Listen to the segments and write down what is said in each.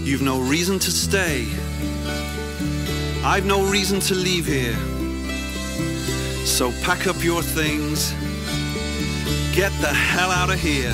You've no reason to stay. I've no reason to leave here. So pack up your things. Get the hell out of here.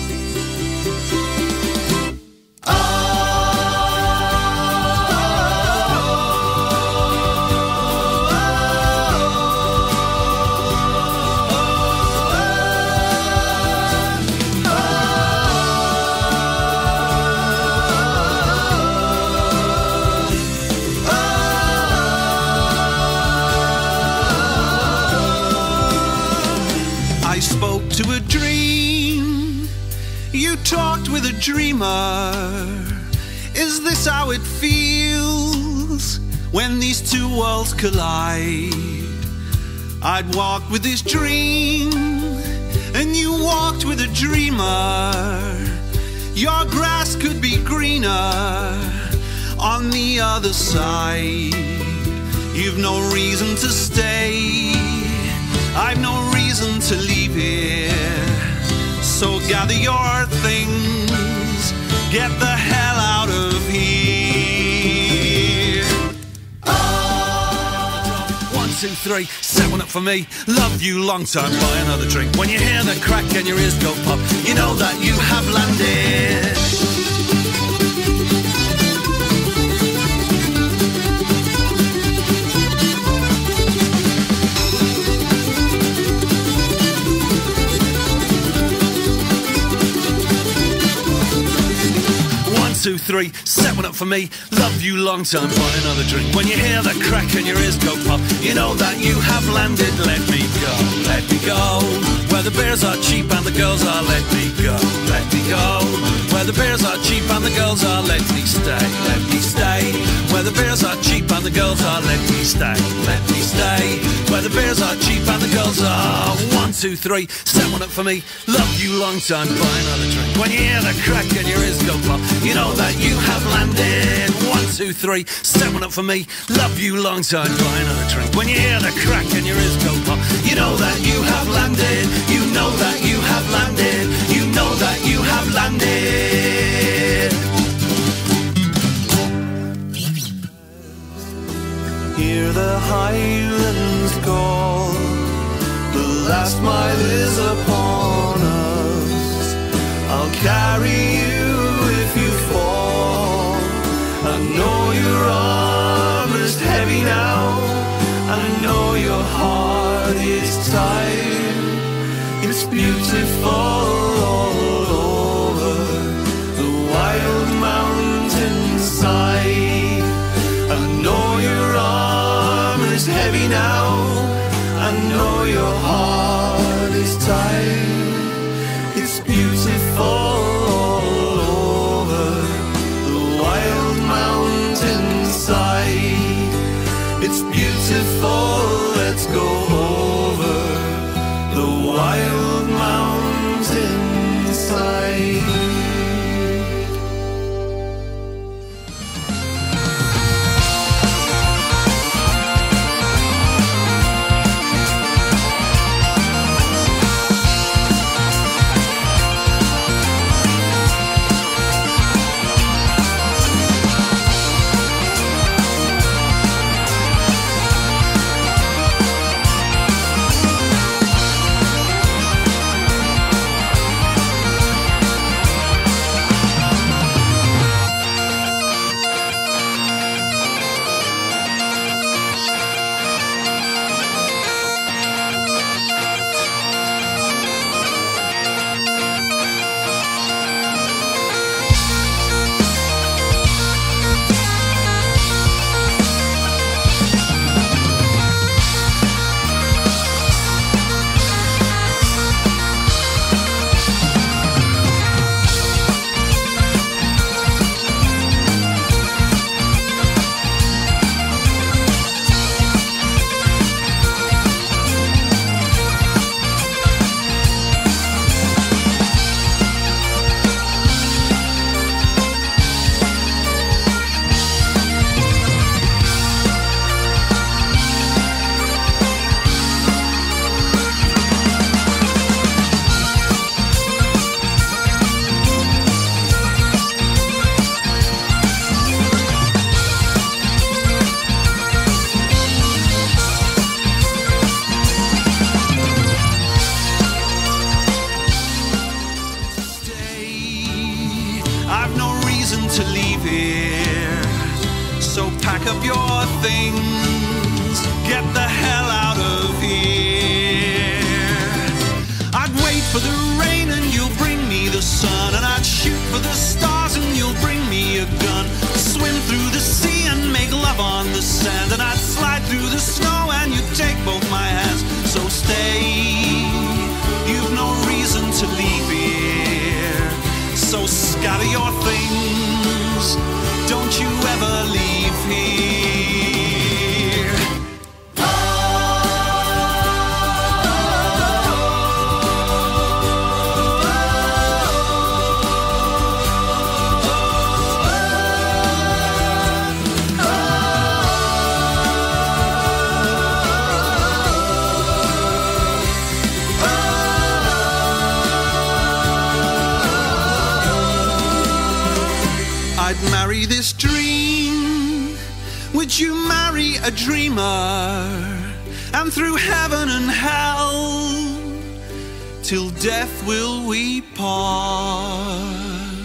To a dream, you talked with a dreamer. Is this how it feels when these two worlds collide? I'd walk with this dream, and you walked with a dreamer. Your grass could be greener on the other side. You've no reason to stay. I've no reason to leave here. So gather your things, get the hell out of here. 1, 2, 3, set one up for me. Love you long time, buy another drink. When you hear the crack and your ears go pop, you know that you have landed. 2, 3, set one up for me. Love you long time, buy another drink. When you hear the crack and your ears go pop, you know that you have landed. Let me go, let me go. Where the beers are cheap and the girls are. Let me go, let me go. Where the beers are cheap and the girls are. Let me stay, let me stay. Where the beers are cheap and the girls are. Let me stay, let me stay. Where the beers are cheap and the girls are. 1, 2, 3, set one up for me. Love you long time, buy another drink. When you hear the crack and your ears go pop, you know that you have landed. 1, 2, 3, set one up for me. Love you long time, buy another drink. When you hear the crack and your ears go pop, you know that you have landed. You know that you have landed. You know that you have landed. Hear the highlands call. The last mile is upon us. I'll carry you if you fall. I know your arm is heavy now. I know your heart is tired. It's beautiful all over the wild mountainside. I know your arm is heavy now. I know your heart is tired. It's beautiful all over the wild mountainside. It's beautiful, let's go over the wild mountainside. things, get the hell out of here. I'd wait for the rain and you'll bring me the sun, and I'd shoot for the stars and you'll bring me a gun. Swim through the sea and make love on the sand, and I'd slide through the snow and you'd take both my hands. So stay, you've no reason to leave here. So scatter your things, don't you ever leave here. I'd marry this dream. Would you marry a dreamer? And through heaven and hell, till death will we part.